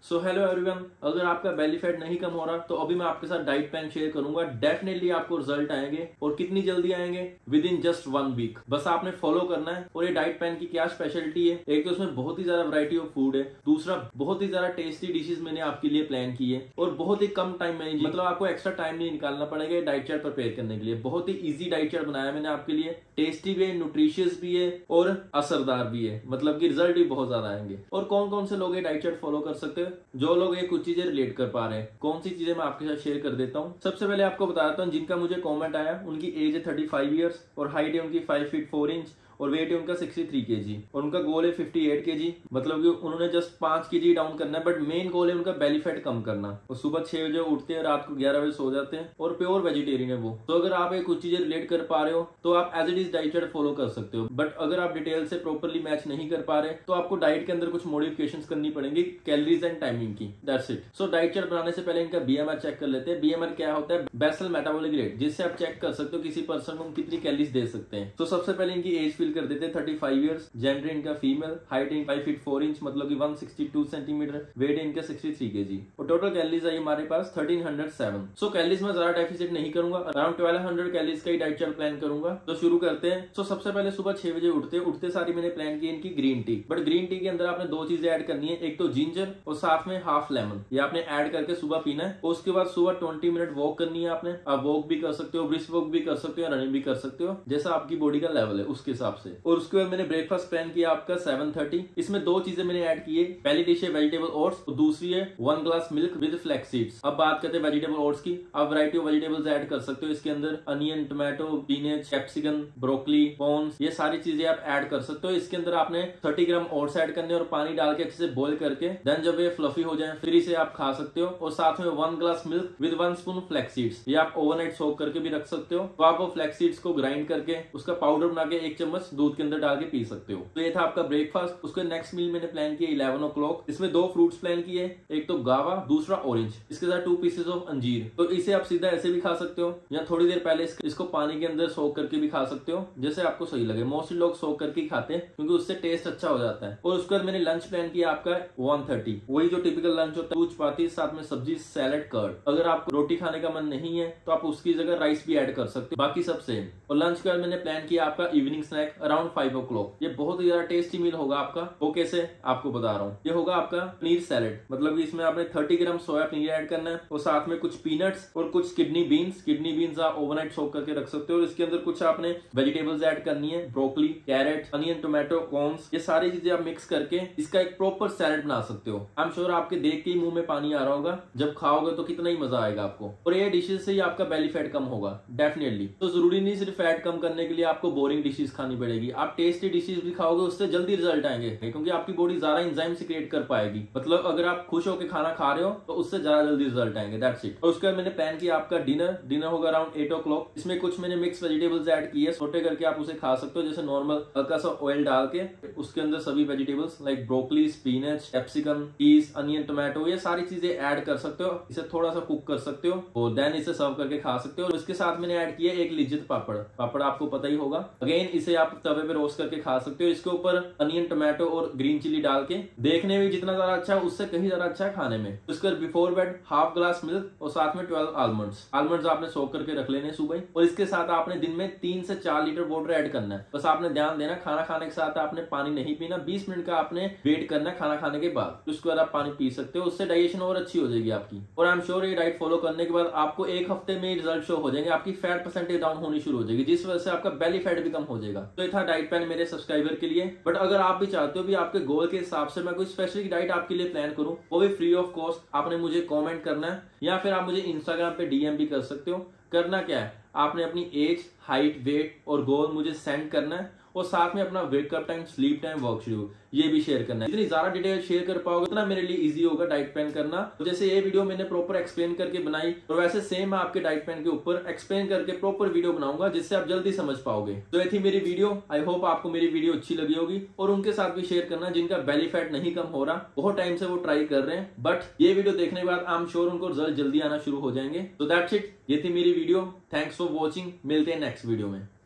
So hello everyone, अगर आपका belly fat नहीं कम हो रहा तो अभी मैं आपके साथ डाइट प्लान शेयर करूंगा। डेफिनेटली आपको रिजल्ट आएंगे और कितनी जल्दी आएंगे, विद इन जस्ट 1 वीक। बस आपने फॉलो करना है। और ये डाइट प्लान की क्या स्पेशलिटी है, एक तो उसमें बहुत ही ज्यादा वैरायटी ऑफ फूड है, दूसरा बहुत ही ज्यादा टेस्टी डिशेज मैंने आपके लिए प्लान की है और बहुत ही कम टाइम में, मतलब आपको एक्स्ट्रा टाइम नहीं निकालना पड़ेगा डाइट चार्ट प्रिपेयर करने के लिए। बहुत ही इजी डाइट चार्ट बनाया मैंने आपके लिए, टेस्टी भी है, न्यूट्रिशियस भी है और असरदार भी है, मतलब कि रिजल्ट भी बहुत ज्यादा आएंगे। और कौन कौन से लोग ये डाइट चार्ट फॉलो कर सकते हैं, जो लोग ये कुछ चीजें रिलेट कर पा रहे हैं, कौन सी चीजें मैं आपके साथ शेयर कर देता हूँ। सबसे पहले आपको बताता हूँ, जिनका मुझे कमेंट आया उनकी एज है 35 ईयर्स और हाइट है उनकी 5 फीट 4 इंच और वेट है उनका 63 kg और उनका गोल है 58 kg। मतलब कि उन्होंने जस्ट 5 kg डाउन करना है, बट मेन गोल है उनका बेली फैट कम करना। और सुबह 6 बजे उठते हैं, रात को 11 बजे सो जाते हैं और प्योर वेजिटेरियन है वो। तो अगर आप ये कुछ चीजें रिलेट कर पा रहे हो तो आप as it is diet chart follow कर सकते हो। बट अगर आप डिटेल से प्रॉपरली मैच नहीं कर पा रहे तो आपको डाइट के अंदर कुछ मॉडिफिकेशन करनी पड़ेंगी, कैलोरीज एंड टाइमिंग की। That's it. So diet chart बनाने से पहले इनका BMR चेक कर लेते हैं। BMR क्या होता है? बेसल मेटाबॉलिक रेट, जिससे आप चेक कर सकते हो किसी पर्सन को हम कितनी कैलोरीज दे सकते हैं। तो सबसे पहले इनकी एज फिल कर देते हैं 35 ईयर्स, जेंडर इनका female, height in 5 feet 4 inch मतलब कि 162 सेंटीमीटर, वेट इनका 63 kg और टोटल कैलोरीज आई हमारे पास 1307। सो कैलोरीज में ज्यादा डेफिसिट नहीं करूंगा, अराउंड 1200 कैलोरीज का ही डाइट चार्ट प्लान करूंगा। तो शुरू करते हैं। तो सबसे पहले सुबह 6 बजे उठते सारी मैंने प्लान की इनकी green tea. But green tea के अंदर आपने 2 चीजें ऐड करनी है, एक तो जिंजर और साथ में हाफ लेमन, ये आपने ऐड करके सुबह पीना है। और उसके बाद सुबह 20 मिनट वॉक करनी है आपने। आप वॉक भी कर सकते हो, ब्रिस्क वॉक भी कर सकते हो, रनिंग भी कर सकते हो, जैसा आपकी बॉडी का लेवल है उसके हिसाब से। और उसके बाद मैंने ब्रेकफास्ट प्लान किया आपका 7:30। इसमें 2 चीजें मैंने ऐड की है, पहली डिश है वेजिटेबल ओट्स और दूसरी है 1 glass milk with flax seeds. अब बात करते हैं वेजिटेबल ओट्स की। आप वैरायटी ऑफ वेजिटेबल्स ऐड कर सकते हो इसके अंदर, onion, tomato, spinach, capsicum, broccoli, corns, ये सारी चीजें आप ऐड कर सकते हो। इसके अंदर आपने 30 ग्राम ओट्स ऐड करने और पानी डाल के अच्छे से बॉईल करके देन जब ये फ्लफी हो जाए फिर इसे आप खा सकते हो। और साथ में 1 glass milk with 1 spoon flax seeds, ये आप ओवरनाइट सोक करके भी रख सकते हो। तो आप वो फ्लैक्स सीड्स को ग्राइंड करके उसका पाउडर बना के 1 चम्मच दूध के अंदर डाल के पी सकते हो। तो ये था आपका ब्रेकफास्ट। उसके नेक्स्ट मील मैंने प्लान किया 11 o'clock। इसमें 2 फ्रूट्स प्लान किए, एक तो गावा, दूसरा ऑरेंज, इसके साथ 2 पीसेस ऑफ अंजीर। तो इसे आप सीधा ऐसे भी खा सकते हो या थोड़ी देर पहले इसको पानी के अंदर सोक करके भी खा सकते हो, जैसे आपको सही लगे। मोस्टली लोग सोक करके ही खाते हैं क्योंकि उससे टेस्ट अच्छा हो जाता है। और उसके बाद मैंने लंच प्लान किया आपका 1:30, वही जो टिपिकल लंच होता है, दूध चपाती साथ में सब्जी, सैलेड, कर्ड। अगर आपको रोटी खाने का मन नहीं है तो आप उसकी जगह राइस भी ऐड कर सकते हो, बाकी सब सेम। और लंच के बाद मैंने प्लान किया आपका इवनिंग स्नैक अराउंड 5 o'clock। ये बहुत ही ज्यादा टेस्टी मील होगा आपका। वो कैसे आपको बता रहा हूँ। ये होगा आपका पनीर सैलेड, मतलब कि इसमें आपने 30 ग्राम सोया पनीर ऐड करना है और साथ में कुछ पीनट्स और कुछ किडनी बीन्स आप ओवरनाइट सोक करके रख सकते हो। और इसके अंदर कुछ आपने वेजिटेबल्स ऐड करनी है, broccoli, carrot, onion, tomato, corns, ये सारी चीजें आप मिक्स करके इसका एक प्रॉपर सैलेड बना सकते हो। आई एम श्योर आपके देख के ही मुंह में पानी आ रहा होगा, जब खाओगे तो कितना ही मजा आएगा आपको। और ये डिशेज से ही आपका बेली फैट कम होगा डेफिनेटली। तो जरूरी नहीं सिर्फ फैट कम करने के लिए आपको बोरिंग डिशेज खानी पड़ेगी, आप टेस्टी डिशेज भी खाओगे उससे जल्दी रिजल्ट आएंगे, क्योंकि आपकी बॉडी ज्यादा एंजाइम सीक्रेट कर पाएगी। मतलब अगर आप खुश होकर खाना खा रहे हो तो उससे ज्यादा जल्दी रिजल्ट आएंगे। That's it. और उसके बाद मैंने प्लान किया आपका डिनर होगा अराउंड 8 o'clock। इसमें कुछ मैंने मिक्स वेजिटेबल्स ऐड किए, सोटे करके आप उसे खा सकते हो, जैसे नॉर्मल हल्का सा ऑयल डाल के उसके अंदर सभी vegetables like broccoli, spinach, capsicum, peas, onion, tomato, ये सारी चीजें ऐड कर सकते हो। इसे थोड़ा सा कुक कर सकते हो और देन इसे सर्व करके खा सकते हो। और इसके साथ मैंने ऐड किया एक लिज्जत पापड़ आपको पता ही होगा। अगेन इसे आप तवे पे रोस्ट करके खा सकते हो। इसके ऊपर अनियन, टोमेटो और ग्रीन चिली डाल के, देखने में जितना ज्यादा अच्छा है उससे कहीं ज्यादा अच्छा है खाने में। उसके before bed half glass milk और साथ में 12 आलमंड्स आपने सोक करके रख लेने सुबह। और इसके साथ आपने दिन में 3 से 4 लीटर वाटर ऐड करना है। बस आपने ध्यान देना, खाना खाने के साथ आपने पानी नहीं पीना। 20 मिनट का आपने वेट करना है खाना खाने के बाद, उसके बाद आप पानी पी सकते हो। उससे डाइजेशन और अच्छी हो जाएगी आपकी। और आई एम श्योर ये डाइट फॉलो करने के बाद आपको 1 हफ्ते में रिजल्ट शो हो जाएंगे, आपकी फैट परसेंटेज डाउन होनी शुरू हो जाएगी, जिस वजह से आपका बेली फैट भी कम हो जाएगा। तो ये था डाइट प्लान मेरे सब्सक्राइबर के लिए। बट अगर आप भी चाहते हो भी आपके गोल के हिसाब से मैं कोई स्पेसिफिक डाइट आपके लिए प्लान करूं, वो भी फ्री ऑफ कॉस्ट, आपने मुझे कमेंट करना है या फिर आप मुझे इंस्टाग्राम पे DM भी कर सकते हो। करना क्या है, आपने अपनी एज, हाइट, वेट और गोल मुझे सेंड करना है और साथ में अपना wake up time, sleep time, work schedule ये भी शेयर करना है। जितनी ज्यादा डिटेल शेयर कर पाओगे उतना मेरे लिए इजी होगा डाइट प्लान करना। तो जैसे ये वीडियो मैंने प्रॉपर एक्सप्लेन करके बनाई, और वैसे सेम मैं आपके डाइट प्लान के ऊपर एक्सप्लेन करके प्रॉपर वीडियो बनाऊंगा, जिससे आप जल्दी समझ पाओगे। तो ये थी मेरी वीडियो। आई होप आपको मेरी वीडियो अच्छी लगी होगी और उनके साथ भी शेयर करना जिनका बेली फैट नहीं कम हो रहा, बहुत टाइम से वो ट्राई कर रहे हैं, बट ये वीडियो देखने के बाद आई एम श्योर उनको रिजल्ट जल्दी आना शुरू हो जाएंगे। तो दैट्स इट, ये थी मेरी वीडियो। Thanks for watching. मिलते हैं नेक्स्ट वीडियो में।